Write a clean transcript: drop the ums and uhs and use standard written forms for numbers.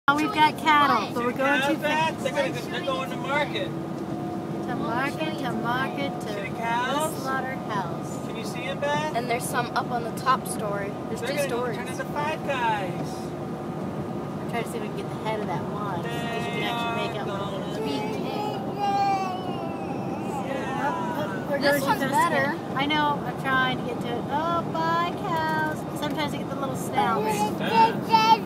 We've got cattle, but we're going too fast. They're going to market. To market, to the slaughterhouse. Can you see them, Beth? And there's some up on the top story. There's two stories. Turn into Five Guys. I'm trying to see if we can get the head of that one. Because you can actually make out what it is. This one's better. I know, I'm trying to get to it. Oh, bye, cows. Sometimes I get the little snout.